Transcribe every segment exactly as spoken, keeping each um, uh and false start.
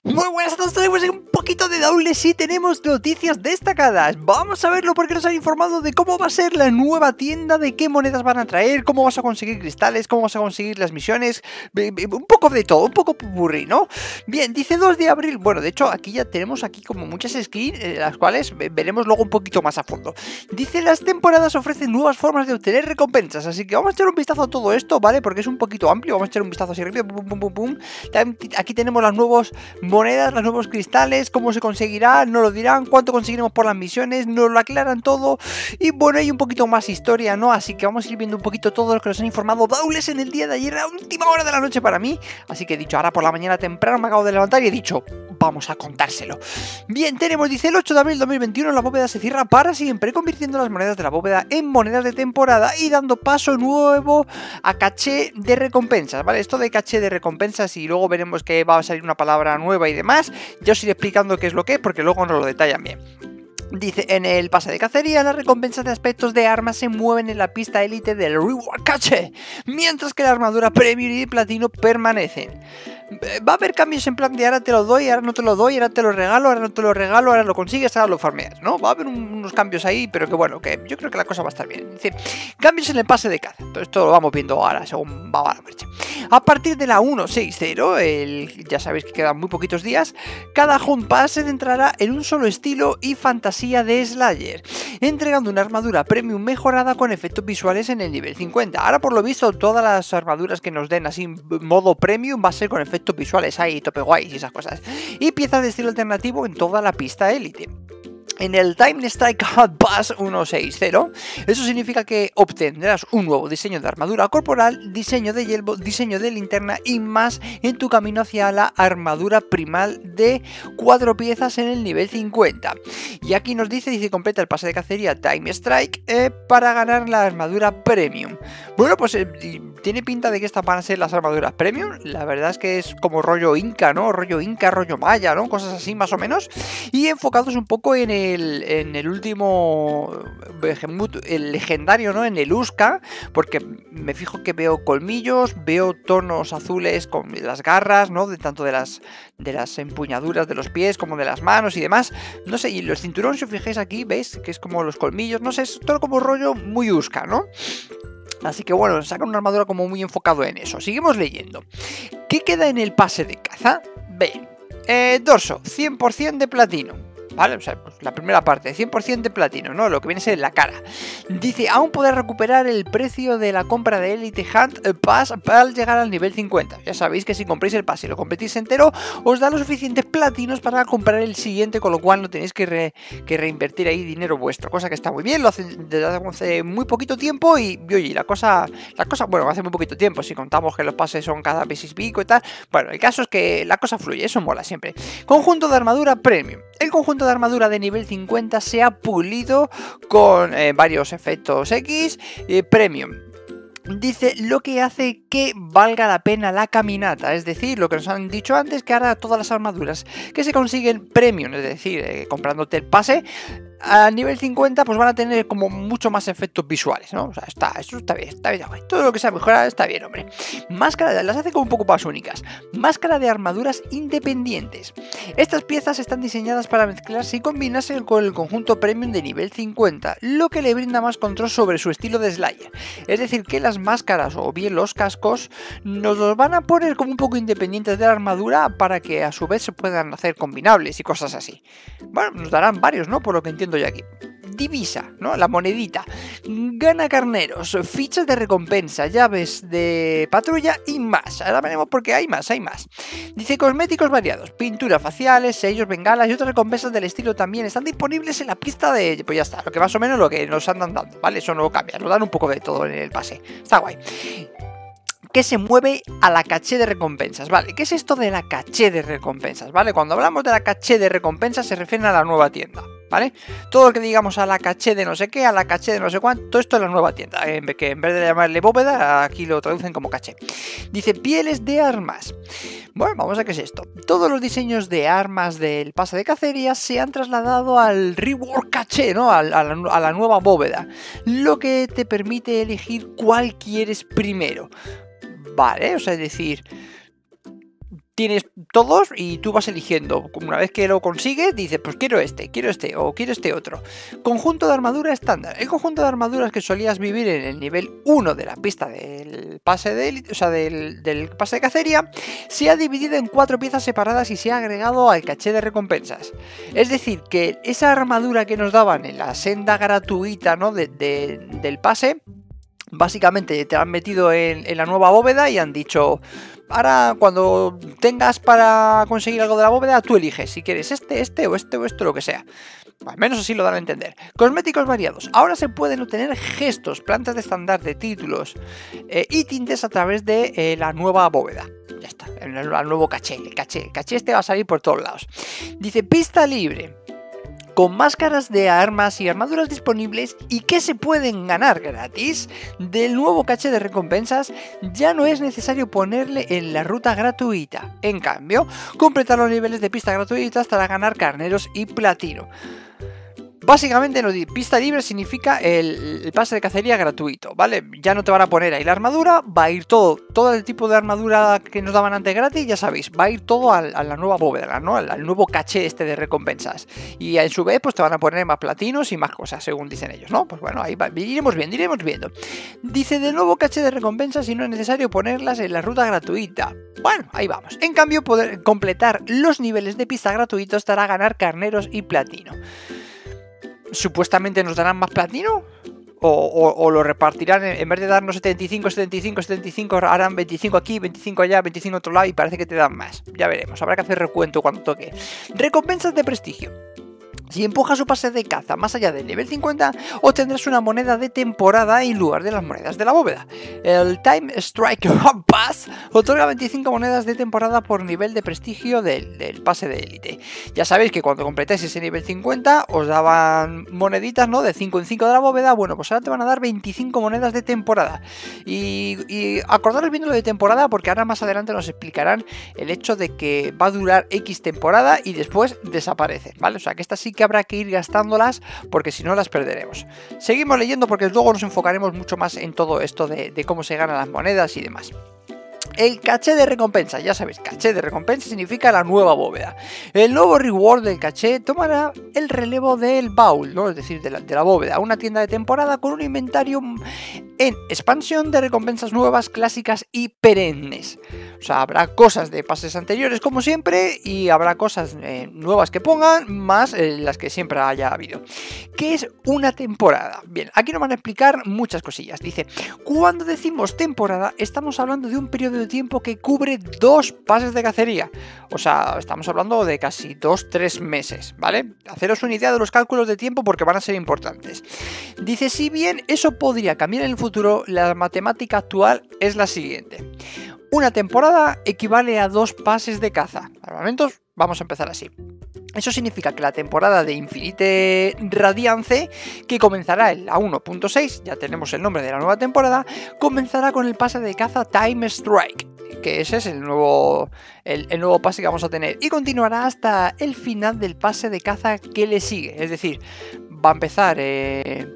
Muy buenas a todos, tenemos un poquito de doble, sí tenemos noticias destacadas. Vamos a verlo porque nos han informado de cómo va a ser la nueva tienda, de qué monedas van a traer, cómo vas a conseguir cristales, cómo vas a conseguir las misiones, un poco de todo, un poco pupurrí, ¿no? Bien, dice dos de abril, bueno, de hecho aquí ya tenemos aquí como muchas skins, eh, las cuales veremos luego un poquito más a fondo. Dice las temporadas ofrecen nuevas formas de obtener recompensas, así que vamos a echar un vistazo a todo esto, ¿vale? Porque es un poquito amplio, vamos a echar un vistazo así rápido, pum, pum, pum, pum. Aquí tenemos los nuevos monedas, los nuevos cristales, cómo se conseguirá, no lo dirán, cuánto conseguiremos por las misiones, nos lo aclaran todo. Y bueno, hay un poquito más historia, ¿no? Así que vamos a ir viendo un poquito todo lo que nos han informado Daules en el día de ayer, a última hora de la noche para mí. Así que he dicho, ahora por la mañana temprano me acabo de levantar y he dicho, vamos a contárselo. Bien, tenemos, dice, el ocho de abril de dos mil veintiuno la bóveda se cierra para siempre, convirtiendo las monedas de la bóveda en monedas de temporada y dando paso nuevo a caché de recompensas, ¿vale? Esto de caché de recompensas, y luego veremos que va a salir una palabra nueva y demás. Yo os iré explicando qué es lo que es, porque luego nos lo detallan bien. Dice, en el pase de cacería, las recompensas de aspectos de armas se mueven en la pista élite del Reward Cache, mientras que la armadura Premium y Platino permanecen. Va a haber cambios en plan de ahora te lo doy, ahora no te lo doy, ahora te lo regalo, ahora no te lo regalo, ahora lo consigues, ahora lo farmeas, ¿no? Va a haber un, unos cambios ahí, pero que bueno, que yo creo que la cosa va a estar bien. Dice, cambios en el pase de caza. Todo esto lo vamos viendo ahora, según va a la marcha. A partir de la uno sesenta, el, ya sabéis que quedan muy poquitos días, cada Hunt Pass se centrará en un solo estilo y fantasía de Slayer, entregando una armadura Premium mejorada con efectos visuales en el nivel cincuenta. Ahora, por lo visto, todas las armaduras que nos den así modo Premium va a ser con efectos visuales ahí, tope guays y esas cosas. Y piezas de estilo alternativo en toda la pista élite. En el Time Strike Hunt Pass ciento sesenta, eso significa que obtendrás un nuevo diseño de armadura corporal, diseño de yelmo, diseño de linterna y más en tu camino hacia la armadura primal de cuatro piezas en el nivel cincuenta. Y aquí nos dice, dice, completa el pase de cacería Time Strike eh, para ganar la armadura Premium. Bueno, pues eh, tiene pinta de que estas van a ser las armaduras Premium. La verdad es que es como rollo Inca, ¿no? Rollo Inca, rollo Maya, ¿no? Cosas así más o menos. Y enfocados un poco en el El, en el último el legendario, ¿no? En el Uska, porque me fijo que veo colmillos, veo tonos azules con las garras, ¿no? De tanto de las de las empuñaduras de los pies como de las manos y demás. No sé, y los cinturones, si os fijáis aquí, veis que es como los colmillos, no sé, es todo como rollo muy Uska, ¿no? Así que bueno, sacan una armadura como muy enfocado en eso. Seguimos leyendo. ¿Qué queda en el pase de caza? Ven, eh, dorso, cien por cien de platino. ¿Vale? O sea, pues la primera parte, cien por cien de platino, ¿no? Lo que viene a ser la cara. Dice, aún podrás recuperar el precio de la compra de Elite Hunt Pass para llegar al nivel cincuenta. Ya sabéis que si compréis el pase y lo completís entero, os da los suficientes platinos para comprar el siguiente, con lo cual no tenéis que, re, que reinvertir ahí dinero vuestro, cosa que está muy bien, lo hacen desde hace muy poquito tiempo y, y oye, la cosa, la cosa, bueno, hace muy poquito tiempo, si contamos que los pases son cada mes y pico y tal, bueno, el caso es que la cosa fluye, eso mola siempre. Conjunto de armadura Premium. El conjunto de armadura de nivel cincuenta se ha pulido con eh, varios efectos X eh, Premium. Dice, lo que hace que valga la pena la caminata, es decir, lo que nos han dicho antes, que ahora todas las armaduras que se consiguen Premium, es decir, eh, comprándote el pase a nivel cincuenta, pues van a tener como mucho más efectos visuales, ¿no? O sea, está, eso está bien, está bien, todo lo que sea mejorar está bien, hombre. Máscara, las hace como un poco más únicas. Máscara de armaduras independientes. Estas piezas están diseñadas para mezclarse y combinarse con el conjunto Premium de nivel cincuenta, lo que le brinda más control sobre su estilo de Slayer. Es decir, que las máscaras o bien los cascos nos los van a poner como un poco independientes de la armadura para que a su vez se puedan hacer combinables y cosas así. Bueno, nos darán varios, ¿no? Por lo que entiendo yo aquí. Divisa, ¿no? La monedita. Gana carneros, fichas de recompensa, llaves de patrulla y más. Ahora veremos porque hay más, hay más. Dice, cosméticos variados, pinturas faciales, sellos, bengalas y otras recompensas del estilo también están disponibles en la pista de... Pues ya está, lo que más o menos lo que nos andan dando, ¿vale? Eso no cambia, nos dan un poco de todo en el pase. Está guay. Que se mueve a la caché de recompensas, ¿vale? ¿Qué es esto de la caché de recompensas, ¿vale? Cuando hablamos de la caché de recompensas se refiere a la nueva tienda, ¿vale? Todo lo que digamos a la caché de no sé qué, a la caché de no sé cuánto, todo esto es la nueva tienda, que en vez de llamarle bóveda, aquí lo traducen como caché. Dice, pieles de armas. Bueno, vamos a ver qué es esto. Todos los diseños de armas del pase de cacería se han trasladado al Reward Caché, ¿no? A, a, la, a la nueva bóveda, lo que te permite elegir cuál quieres primero. Vale, o sea, es decir, tienes todos y tú vas eligiendo. Una vez que lo consigues, dices, pues quiero este, quiero este o quiero este otro. Conjunto de armadura estándar. El conjunto de armaduras que solías vivir en el nivel uno de la pista del pase de élite, o sea, del, del pase de cacería, se ha dividido en cuatro piezas separadas y se ha agregado al caché de recompensas. Es decir, que esa armadura que nos daban en la senda gratuita, ¿no? de, de, del pase, básicamente te han metido en, en la nueva bóveda y han dicho, ahora cuando tengas para conseguir algo de la bóveda, tú eliges si quieres este, este o este o esto, lo que sea. Al menos así lo dan a entender. Cosméticos variados. Ahora se pueden obtener gestos, plantas de estandarte, títulos eh, y tintes a través de eh, la nueva bóveda. Ya está, el, el nuevo caché. El caché, el caché este va a salir por todos lados. Dice pista libre. Con máscaras de armas y armaduras disponibles y que se pueden ganar gratis del nuevo caché de recompensas, ya no es necesario ponerle en la ruta gratuita. En cambio, completar los niveles de pista gratuitas para ganar carneros y platino. Básicamente, no, pista libre significa el, el pase de cacería gratuito, ¿vale? Ya no te van a poner ahí la armadura, va a ir todo, todo el tipo de armadura que nos daban antes gratis, ya sabéis, va a ir todo a, a la nueva bóveda, ¿no? Al, al nuevo caché este de recompensas. Y en su vez, pues te van a poner más platinos y más cosas, según dicen ellos, ¿no? Pues bueno, ahí va, iremos viendo, iremos viendo. Dice, de nuevo caché de recompensas y no es necesario ponerlas en la ruta gratuita. Bueno, ahí vamos. En cambio, poder completar los niveles de pista gratuitos te hará ganar carneros y platino. Supuestamente nos darán más platino o, o, o lo repartirán, en vez de darnos setenta y cinco, setenta y cinco, setenta y cinco, harán veinticinco aquí, veinticinco allá, veinticinco otro lado y parece que te dan más. Ya veremos, habrá que hacer recuento cuando toque. Recompensas de prestigio. Si empujas su pase de caza más allá del nivel cincuenta, obtendrás una moneda de temporada en lugar de las monedas de la bóveda. El Time Strike Pass otorga veinticinco monedas de temporada por nivel de prestigio del, del pase de élite. Ya sabéis que cuando completáis ese nivel cincuenta os daban moneditas, ¿no? De cinco en cinco de la bóveda. Bueno, pues ahora te van a dar veinticinco monedas de temporada. Y, y acordaros viendo lo de temporada, porque ahora más adelante nos explicarán el hecho de que va a durar X temporada y después desaparece, ¿vale? O sea que esta sí que habrá que ir gastándolas porque si no las perderemos. Seguimos leyendo porque luego nos enfocaremos mucho más en todo esto de, de cómo se ganan las monedas y demás. El caché de recompensa, ya sabéis, caché de recompensa significa la nueva bóveda. El nuevo reward del caché tomará el relevo del baúl, ¿no? Es decir, de la, de la bóveda, una tienda de temporada con un inventario en expansión de recompensas nuevas, clásicas y perennes. O sea, habrá cosas de pases anteriores como siempre y habrá cosas eh, nuevas que pongan, más eh, las que siempre haya habido. ¿Qué es una temporada? Bien, aquí nos van a explicar muchas cosillas. Dice, cuando decimos temporada, estamos hablando de un periodo de tiempo que cubre dos pases de cacería. O sea, estamos hablando de casi dos, tres meses, ¿vale? Haceros una idea de los cálculos de tiempo porque van a ser importantes. Dice, si bien eso podría cambiar en el futuro, la matemática actual es la siguiente. Una temporada equivale a dos pases de caza. Al momento vamos a empezar así. Eso significa que la temporada de Infinite Radiance, que comenzará en la uno punto seis, ya tenemos el nombre de la nueva temporada, comenzará con el pase de caza Time Strike, que ese es el nuevo, el, el nuevo pase que vamos a tener, y continuará hasta el final del pase de caza que le sigue. Es decir, va a empezar eh,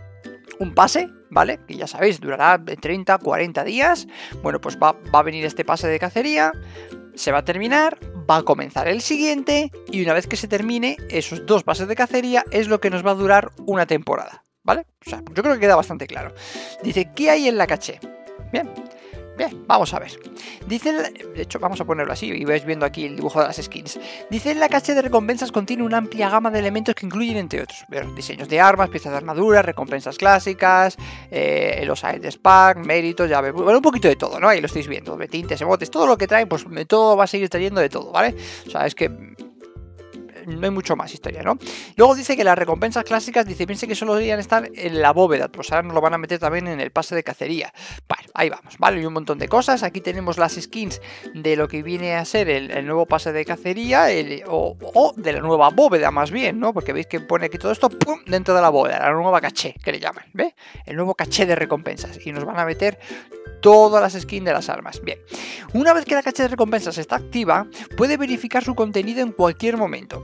un pase, ¿vale? Que ya sabéis, durará treinta, cuarenta días. Bueno, pues va, va a venir este pase de cacería, se va a terminar, va a comenzar el siguiente y una vez que se termine, esos dos pases de cacería es lo que nos va a durar una temporada, ¿vale? O sea, yo creo que queda bastante claro. Dice, ¿qué hay en la caché? Bien. Bien, vamos a ver. Dice, de hecho, vamos a ponerlo así y vais viendo aquí el dibujo de las skins. Dice, la caché de recompensas contiene una amplia gama de elementos que incluyen, entre otros, bueno, diseños de armas, piezas de armadura, recompensas clásicas, eh, los aires pack, méritos, llave, bueno, un poquito de todo, ¿no? Ahí lo estáis viendo, de tintes, emotes, todo lo que trae, pues todo va a seguir trayendo de todo, ¿vale? O sea, es que no hay mucho más historia, ¿no? Luego dice que las recompensas clásicas, dice, piense que solo deberían estar en la bóveda, pues ahora nos lo van a meter también en el pase de cacería. Vale, ahí vamos, ¿vale? Y un montón de cosas. Aquí tenemos las skins de lo que viene a ser el, el nuevo pase de cacería, el, o, o de la nueva bóveda más bien, ¿no? Porque veis que pone aquí todo esto, ¡pum!, dentro de la bóveda, la nueva caché, que le llaman, ¿ve? El nuevo caché de recompensas. Y nos van a meter todas las skins de las armas. Bien, una vez que la caché de recompensas está activa, puede verificar su contenido en cualquier momento.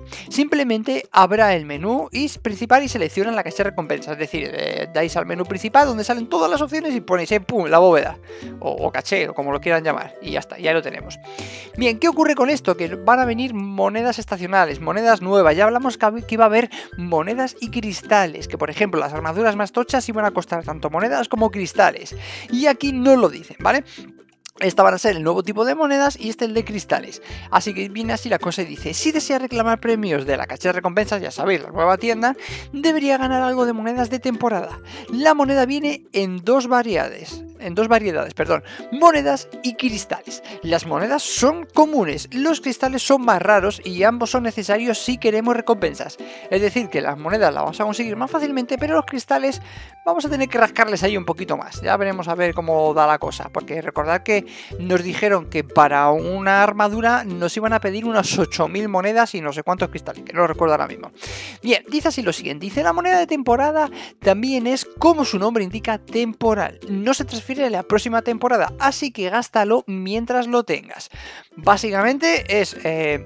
Simplemente abra el menú y principal y selecciona la caché de recompensas. Es decir, eh, dais al menú principal donde salen todas las opciones y ponéis en pum, la bóveda. O, o caché, o como lo quieran llamar. Y ya está, ya lo tenemos. Bien, ¿qué ocurre con esto? Que van a venir monedas estacionales, monedas nuevas. Ya hablamos que iba a haber monedas y cristales. Que por ejemplo, las armaduras más tochas iban a costar tanto monedas como cristales. Y aquí no lo dicen, ¿vale? Esta van a ser el nuevo tipo de monedas y este el de cristales. Así que viene así la cosa y dice: si desea reclamar premios de la caché de recompensas, ya sabéis, la nueva tienda, debería ganar algo de monedas de temporada. La moneda viene en dos variedades, en dos variedades, perdón, monedas y cristales. Las monedas son comunes, los cristales son más raros y ambos son necesarios si queremos recompensas. Es decir, que las monedas las vamos a conseguir más fácilmente, pero los cristales vamos a tener que rascarles ahí un poquito más. Ya veremos a ver cómo da la cosa, porque recordad que nos dijeron que para una armadura nos iban a pedir unas ocho mil monedas y no sé cuántos cristales, que no lo recuerdo ahora mismo. Bien, dice así lo siguiente, dice: la moneda de temporada también es, como su nombre indica, temporal. No se transfiere a la próxima temporada, así que gástalo mientras lo tengas. Básicamente es... Eh,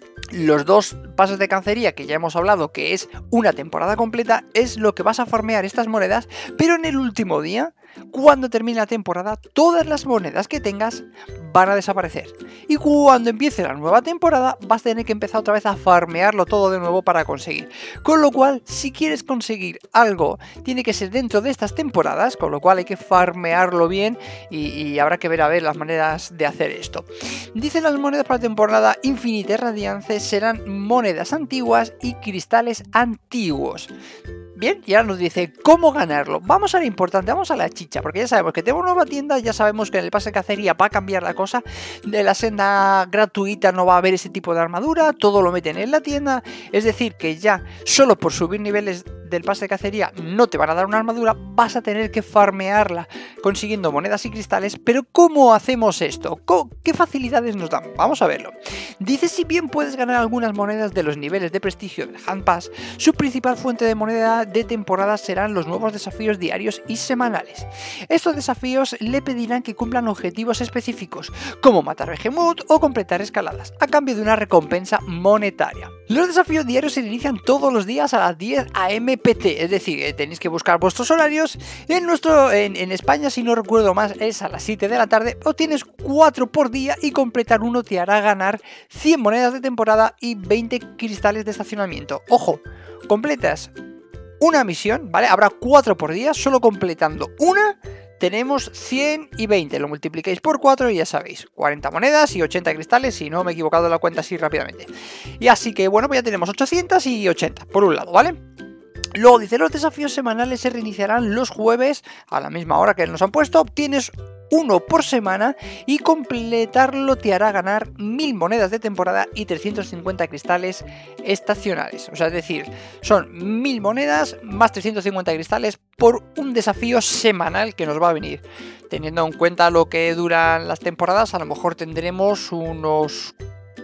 los dos pases de cancería que ya hemos hablado, que es una temporada completa, es lo que vas a farmear estas monedas, pero en el último día, cuando termine la temporada, todas las monedas que tengas van a desaparecer. Y cuando empiece la nueva temporada, vas a tener que empezar otra vez a farmearlo todo de nuevo para conseguir. Con lo cual, si quieres conseguir algo, tiene que ser dentro de estas temporadas, con lo cual hay que farmearlo bien y, y habrá que ver a ver las maneras de hacer esto. Dicen las monedas para la temporada Infinite Radiance serán monedas antiguas y cristales antiguos. Bien, y ahora nos dice cómo ganarlo. Vamos a lo importante, vamos a la chicha, porque ya sabemos que tenemos nueva tienda, ya sabemos que en el pase de cacería va a cambiar la cosa. De la senda gratuita no va a haber ese tipo de armadura, todo lo meten en la tienda. Es decir, que ya solo por subir niveles del pase de cacería no te van a dar una armadura, vas a tener que farmearla consiguiendo monedas y cristales. Pero ¿cómo hacemos esto? ¿Qué facilidades nos dan? Vamos a verlo. Dice: si bien puedes ganar algunas monedas de los niveles de prestigio del Hand Pass, su principal fuente de moneda de temporada serán los nuevos desafíos diarios y semanales. Estos desafíos le pedirán que cumplan objetivos específicos, como matar Behemoth o completar escaladas, a cambio de una recompensa monetaria. Los desafíos diarios se inician todos los días a las diez a eme pe te, es decir, eh, tenéis que buscar vuestros horarios. En nuestro en, en España, si no recuerdo más, es a las siete de la tarde. Obtienes cuatro por día y completar uno te hará ganar cien monedas de temporada y veinte cristales de estacionamiento. Ojo, completas una misión, ¿vale? Habrá cuatro por día, solo completando una tenemos cien y veinte, lo multiplicáis por cuatro y ya sabéis, cuarenta monedas y ochenta cristales, si no me he equivocado la cuenta así rápidamente. Y así que bueno, pues ya tenemos ochocientos y ochenta por un lado, ¿vale? Luego dice: los desafíos semanales se reiniciarán los jueves a la misma hora que nos han puesto. Obtienes uno por semana y completarlo te hará ganar mil monedas de temporada y trescientos cincuenta cristales estacionales. O sea, es decir, son mil monedas más trescientos cincuenta cristales por un desafío semanal que nos va a venir. Teniendo en cuenta lo que duran las temporadas, a lo mejor tendremos unos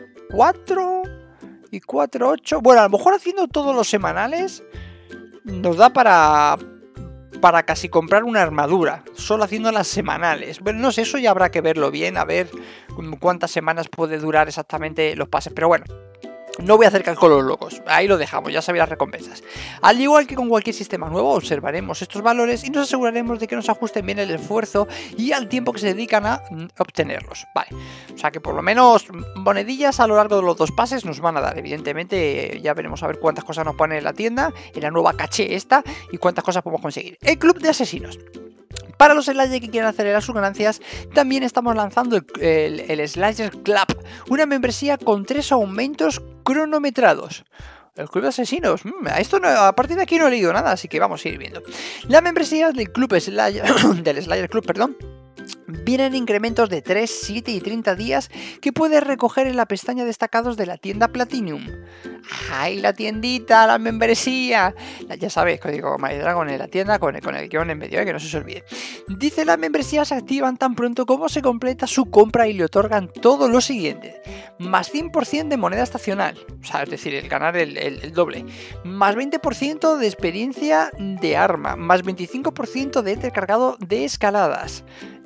cuatro y cuatro, ocho. Bueno, a lo mejor haciendo todos los semanales nos da para, para casi comprar una armadura, solo haciendo las semanales. Bueno, no sé, eso ya habrá que verlo bien, a ver cuántas semanas puede durar exactamente los pases, pero bueno. No voy a hacer cálculos locos, ahí lo dejamos, ya sabéis las recompensas. Al igual que con cualquier sistema nuevo, observaremos estos valores y nos aseguraremos de que nos ajusten bien el esfuerzo y al tiempo que se dedican a obtenerlos. Vale, o sea que por lo menos monedillas a lo largo de los dos pases nos van a dar. Evidentemente ya veremos a ver cuántas cosas nos ponen en la tienda, en la nueva caché esta, y cuántas cosas podemos conseguir. El club de asesinos. Para los Slayer que quieran acelerar sus ganancias, también estamos lanzando el, el, el Slayer Club, una membresía con tres aumentos cronometrados. El club de asesinos, a esto no, a partir de aquí no he leído nada, así que vamos a ir viendo. La membresía del club Slayer, del Slayer Club, perdón, vienen incrementos de tres, siete y treinta días que puedes recoger en la pestaña destacados de la tienda Platinum. ¡Ay, la tiendita, la membresía! Ya sabéis, código MyDragon en la tienda con el, con el guión en medio, ¿eh? Que no se os olvide. Dice: las membresías se activan tan pronto como se completa su compra y le otorgan todo lo siguiente: más cien por ciento de moneda estacional, o sea, es decir, el ganar el, el, el doble, más veinte por ciento de experiencia de arma, más veinticinco por ciento de enter cargado de escaladas.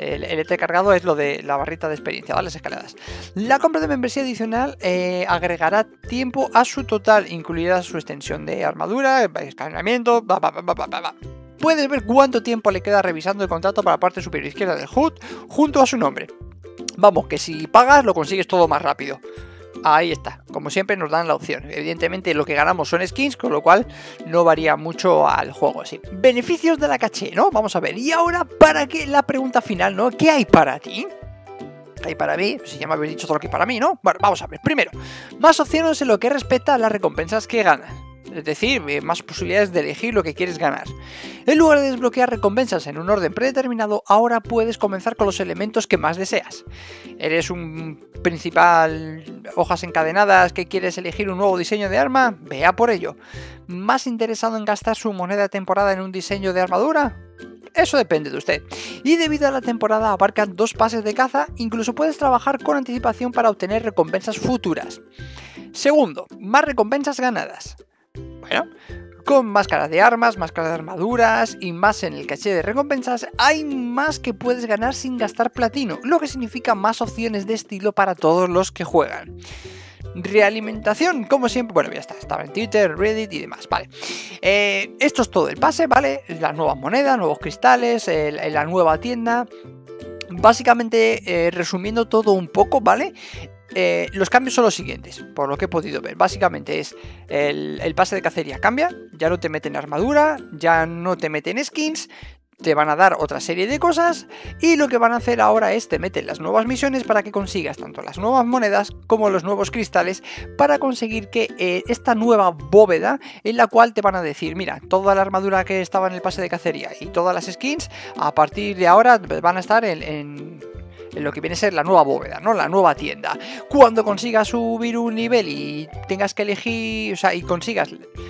El L T cargado es lo de la barrita de experiencia, ¿vale? Las escaladas. La compra de membresía adicional eh, agregará tiempo a su total, incluida su extensión de armadura, escaneamiento, bla, bla, bla, bla, bla, bla. Puedes ver cuánto tiempo le queda revisando el contrato para la parte superior izquierda del H U D junto a su nombre. Vamos, que si pagas lo consigues todo más rápido. Ahí está, como siempre nos dan la opción. Evidentemente lo que ganamos son skins, con lo cual no varía mucho al juego. Sí. Beneficios de la caché, ¿no? Vamos a ver. Y ahora, ¿para qué? La pregunta final, ¿no? ¿Qué hay para ti? ¿Qué hay para mí? Si ya me habéis dicho todo lo que hay para mí, ¿no? Bueno, vamos a ver. Primero, más opciones en lo que respecta a las recompensas que ganas. Es decir, más posibilidades de elegir lo que quieres ganar. En lugar de desbloquear recompensas en un orden predeterminado, ahora puedes comenzar con los elementos que más deseas. ¿Eres un principal hojas encadenadas que quieres elegir un nuevo diseño de arma? Vea por ello. ¿Más interesado en gastar su moneda de temporada en un diseño de armadura? Eso depende de usted. Y debido a la temporada abarcan dos pases de caza, incluso puedes trabajar con anticipación para obtener recompensas futuras. Segundo, más recompensas ganadas. Bueno, con máscaras de armas, máscaras de armaduras y más en el caché de recompensas, hay más que puedes ganar sin gastar platino, lo que significa más opciones de estilo para todos los que juegan. Realimentación, como siempre, bueno, ya está, estaba en Twitter, Reddit y demás, vale. Eh, esto es todo el pase, ¿vale? Las nuevas monedas, nuevos cristales, el, la nueva tienda. Básicamente, eh, resumiendo todo un poco, ¿vale? Eh, los cambios son los siguientes, por lo que he podido ver. Básicamente es el, el pase de cacería cambia, ya no te meten armadura, ya no te meten skins, te van a dar otra serie de cosas y lo que van a hacer ahora es te meten las nuevas misiones para que consigas tanto las nuevas monedas como los nuevos cristales para conseguir que eh, esta nueva bóveda en la cual te van a decir, mira, toda la armadura que estaba en el pase de cacería y todas las skins a partir de ahora van a estar en... en en lo que viene a ser la nueva bóveda, ¿no? La nueva tienda. Cuando consigas subir un nivel y tengas que elegir, o sea, y consigas...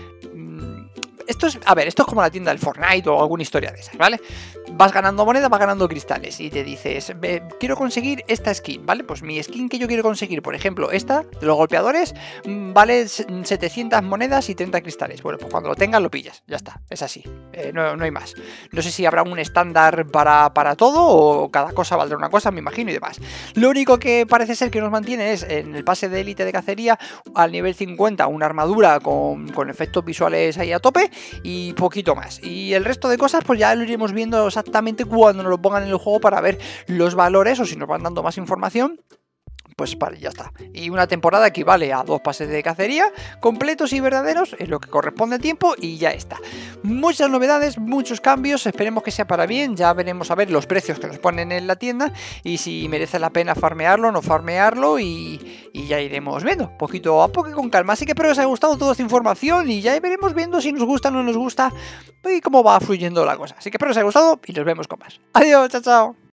Esto es, a ver, esto es como la tienda del Fortnite o alguna historia de esas, ¿vale? Vas ganando moneda, vas ganando cristales y te dices, quiero conseguir esta skin, ¿vale? Pues mi skin que yo quiero conseguir, por ejemplo, esta de los golpeadores, vale setecientas monedas y treinta cristales. Bueno, pues cuando lo tengas lo pillas, ya está, es así, eh, no, no hay más. No sé si habrá un estándar para, para todo o cada cosa valdrá una cosa, me imagino y demás. Lo único que parece ser que nos mantiene es en el pase de élite de cacería al nivel cincuenta una armadura con, con efectos visuales ahí a tope y poquito más. Y el resto de cosas pues ya lo iremos viendo exactamente cuando nos lo pongan en el juego para ver los valores o si nos van dando más información. Pues vale, ya está. Y una temporada equivale a dos pases de cacería completos y verdaderos, es lo que corresponde al tiempo y ya está. Muchas novedades, muchos cambios, esperemos que sea para bien, ya veremos a ver los precios que nos ponen en la tienda y si merece la pena farmearlo o no farmearlo y, y ya iremos viendo, poquito a poco y con calma. Así que espero que os haya gustado toda esta información y ya veremos viendo si nos gusta o no nos gusta y cómo va fluyendo la cosa. Así que espero que os haya gustado y nos vemos con más. Adiós, chao, chao.